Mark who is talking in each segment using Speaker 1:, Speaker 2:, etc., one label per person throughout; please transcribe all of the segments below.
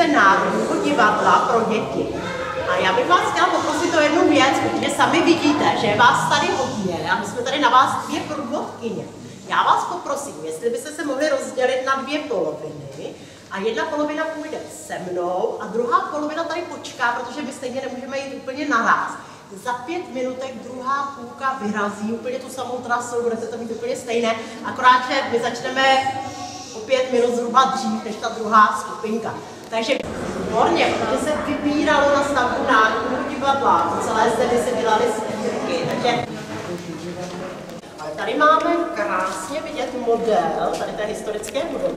Speaker 1: expozice Národního divadla pro děti. A já bych vás chtěla poprosit o jednu věc, protože sami vidíte, že je vás tady hodně a my jsme tady na vás dvě průvodkyně. Já vás poprosím, jestli byste se mohli rozdělit na dvě poloviny a jedna polovina půjde se mnou a druhá polovina tady počká, protože my stejně nemůžeme jít úplně naraz. Za 5 minutek druhá půlka vyrazí úplně tu samou trasu, budete to mít úplně stejné, akorát, že my začneme o 5 minut zhruba dřív než ta druhá skupinka. Takže výborně, protože se vybíralo na stavbu Národního divadla, po celé zemi se dělaly sbírky, takže... Ale tady máme krásně vidět model, tady té historické budovy.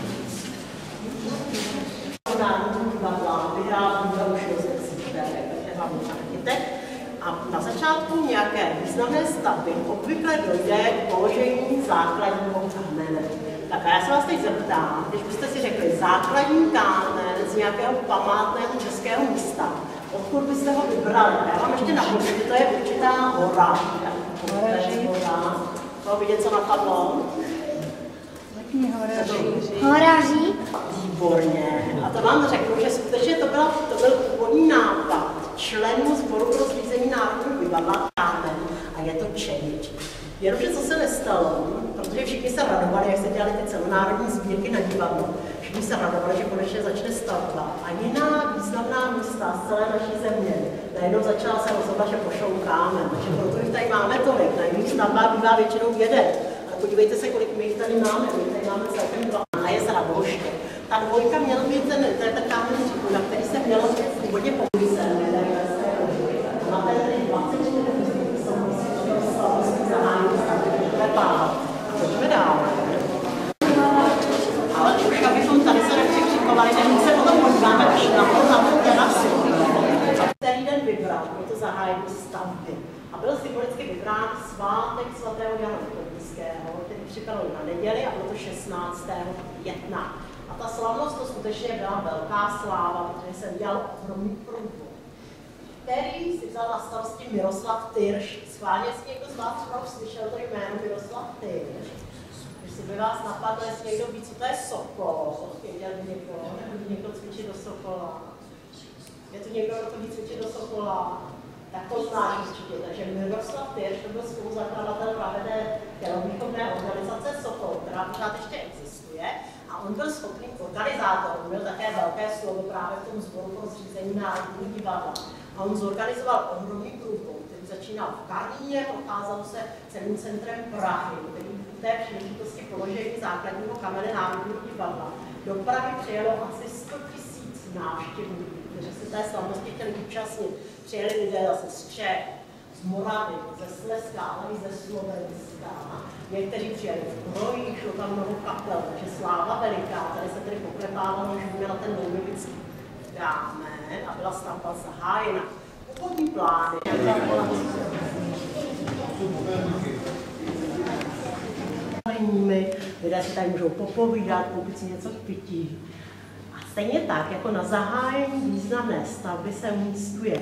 Speaker 1: Národního divadla vyhrál už takže hlavní architekt. A na začátku nějaké významné stavby obvykle dojde k položení základního kamene. Tak a já se vás teď zeptám, když byste si řekli základní kámen z nějakého památného českého místa, odkud byste ho vybrali? Já vám ještě napočtu, že to je určitá hora. To vidět, co napadlo?
Speaker 2: Horaří.
Speaker 1: Výborně. A to vám řeknu, že skutečně to byl původní nápad členů Sboru pro zřízení Národního divadla Kámen a je to Čenič. Jenomže co se nestalo, protože všichni se radovali, jak se dělali ty celonárodní sbírky na divadlo, všichni se radovali, že konečně začne stavba a jiná významná místa z celé naší země najednou začala se rozhodovat, že pošlou kámen. Takže proto jich tady máme tolik, na jiných stavbách bývá většinou jeden. Ale podívejte se, kolik my jich tady máme. My tady máme celkem 2 a je z Raboště. Ta dvojka měla být ten kámen říku, na který se mělo původně povíset. Na ten 24 pojďme dál. Ale už abychom tady se nepřekřikovali, tak my se potom podíváme až na tu terasu. Který den vybral pro to zahájení stavby. A byl symbolicky vybrán svátek svatého Jana Nepomuckého, který připadal na neděli a bylo to 16. května. A ta slavnost to skutečně byla velká sláva, protože jsem dělal ohromný průvod, který si vzal na starosti Miroslav Tyrš. Schválně, jestli někdo z vás třeba už slyšel to jméno Miroslav Tyrš. Jestli by vás napadlo, jestli někdo ví, co to je Sokol, věděl by někdo, nebude někdo cvičit do Sokola. Je tu někdo, kdo to ví cvičit do Sokola? Tak to znáš určitě. Takže Miroslav Tyrš to byl spoluzakladatel právě té tělovýchovné organizace Sokol, která pořád ještě existuje. A on byl schopný organizátor, on měl také velké slovo právě v tom Sboru pro zřízení Národního divadla. A on zorganizoval ohromný průvod, který začínal v Karlíně, procházel se celým centrem Prahy, který v té příležitosti položení základního kamene Národního divadla. Do Prahy přijelo asi 100 000 návštěvníků, kteří se té slavnosti chtěli účastnit. Přijeli lidé zase z Čech, z Moravy, ze Slezska, ale i ze Slovenska. Někteří přijeli v Krojích, šlo tam mnoho kapel, takže sláva veliká. Tady se tedy poklepávalo, že měla ten Lounovický kámen a byla stavba zahájena. Původní plány. Lidé si tady můžou popovídat, koupit si něco k pití. A stejně tak, jako na zahájení významné stavby se umístuje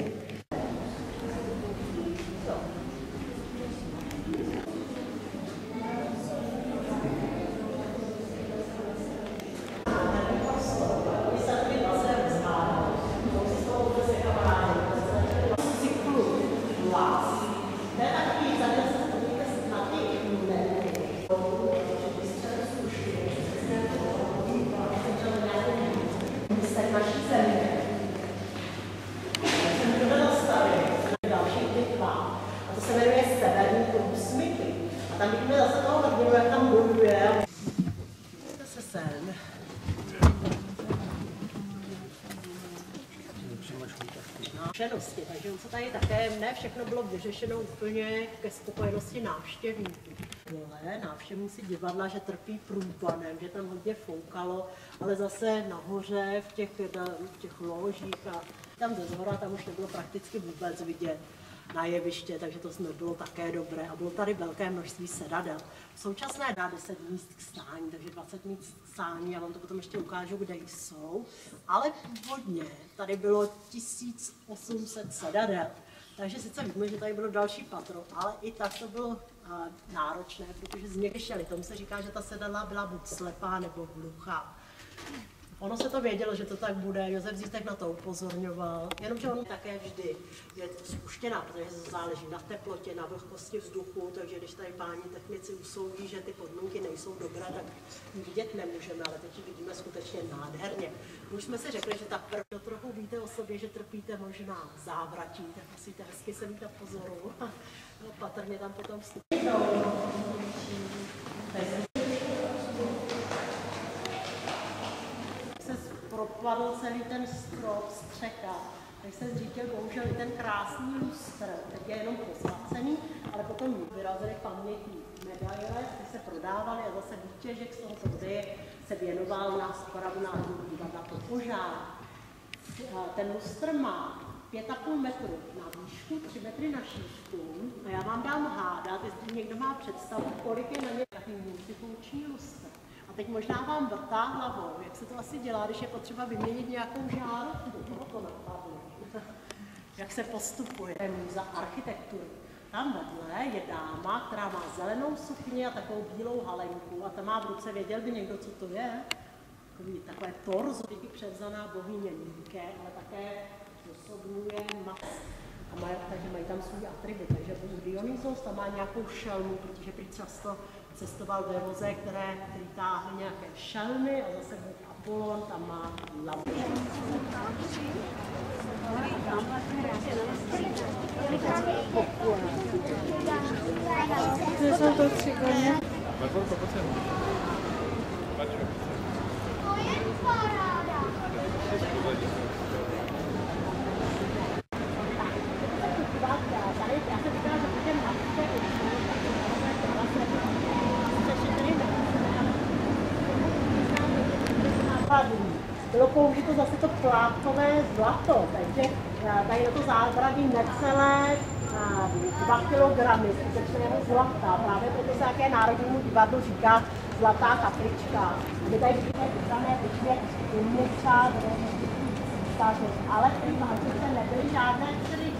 Speaker 1: takže on se tady také ne všechno bylo vyřešeno úplně ke spokojenosti návštěvníků. Návštěvníci divadla, že trpí průpanem, že tam hodně foukalo, ale zase nahoře v těch ložích a tam ze zhora tam už nebylo prakticky vůbec vidět na jeviště, takže to nebylo také dobré a bylo tady velké množství sedadel. V současné dá 10 míst k stání, takže 20 míst k stání, já vám to potom ještě ukážu, kde jsou, ale původně tady bylo 1800 sedadel. Takže sice víme, že tady bylo další patro, ale i tak to bylo náročné, protože změkšeli. Tomu se říká, že ta sedadla byla buď slepá nebo hluchá. Ono se to vědělo, že to tak bude, Josef Zítek na to upozorňoval, jenomže on také vždy je spuštěná, protože to záleží na teplotě, na vlhkosti vzduchu, takže když tady páni technici usoudí, že ty podmínky nejsou dobré, tak vidět nemůžeme, ale teď ji vidíme skutečně nádherně. Už jsme si řekli, že ta první trochu víte o sobě, že trpíte možná závratí, tak musíte hezky se mít na pozoru. No, patrně tam potom vstupí. Se propadl celý ten strop, střecha, tak se zřítil bohužel i ten krásný lustr, teď je jenom posvacený, ale potom vyrazili pamětní medaile, ty se prodávaly a zase výtěžek z toho prodeje se věnoval na správu Národního divadla Podpožár. Ten lustr má 5,5 metru na výšku, 3 metry na šířku a já vám dám hádat, jestli někdo má představu, kolik je na ně takový multifunkční lustr. A teď možná vám vrtá hlavou, jak se to asi dělá, když je potřeba vyměnit nějakou žárovku, toho to napadlo. Jak se postupuje za architekturu. Tam vedle je dáma, která má zelenou sukni a takovou bílou halenku a ta má v ruce, věděl by někdo, co to je? Takové torzo, převzaná bohyně Nike, ale také osobňuje mas. Takže mají tam svůj atribut. Takže Dionysos tam má nějakou šelmu, protože prý často cestoval ve voze, který táhl nějaké šelmy a zase Apollon tam má lampu.
Speaker 2: To jsou to 3 koně.
Speaker 1: Bylo použito zase to plátkové zlato, takže tady na to zábradí necelé 2 kilogramy skutečného zlata. Právě proto se také Národnímu divadlu říká zlatá kaplička. My tady vidíme vybrané vyšně umluča, ale v té válce nebyly žádné tři.